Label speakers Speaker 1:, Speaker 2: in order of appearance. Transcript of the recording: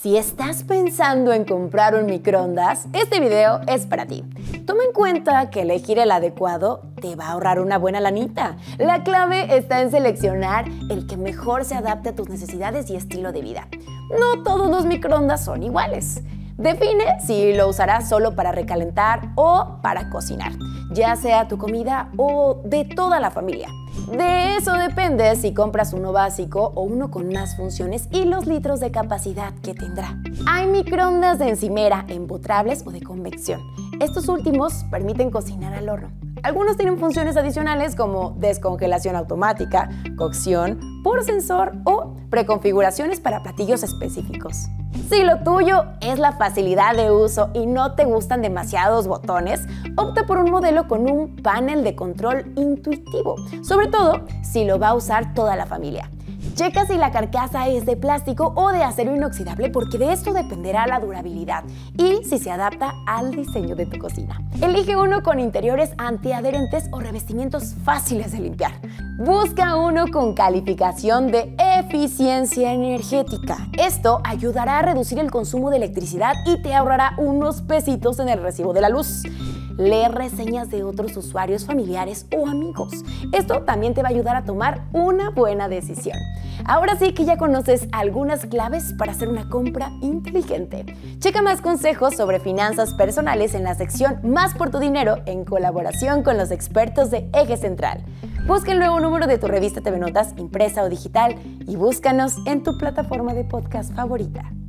Speaker 1: Si estás pensando en comprar un microondas, este video es para ti. Toma en cuenta que elegir el adecuado te va a ahorrar una buena lanita. La clave está en seleccionar el que mejor se adapte a tus necesidades y estilo de vida. No todos los microondas son iguales. Define si lo usarás solo para recalentar o para cocinar, ya sea tu comida o de toda la familia. De eso depende si compras uno básico o uno con más funciones y los litros de capacidad que tendrá. Hay microondas de encimera, empotrables o de convección. Estos últimos permiten cocinar al horno. Algunos tienen funciones adicionales como descongelación automática, cocción por sensor o preconfiguraciones para platillos específicos. Si lo tuyo es la facilidad de uso y no te gustan demasiados botones, opta por un modelo con un panel de control intuitivo, sobre todo si lo va a usar toda la familia. Checa si la carcasa es de plástico o de acero inoxidable porque de esto dependerá la durabilidad y si se adapta al diseño de tu cocina. Elige uno con interiores antiadherentes o revestimientos fáciles de limpiar. Busca uno con calificación de eficiencia energética. Esto ayudará a reducir el consumo de electricidad y te ahorrará unos pesitos en el recibo de la luz. Lee reseñas de otros usuarios familiares o amigos. Esto también te va a ayudar a tomar una buena decisión. Ahora sí que ya conoces algunas claves para hacer una compra inteligente. Checa más consejos sobre finanzas personales en la sección Más por tu dinero en colaboración con los expertos de Eje Central. Busca el nuevo número de tu revista TV Notas, impresa o digital, y búscanos en tu plataforma de podcast favorita.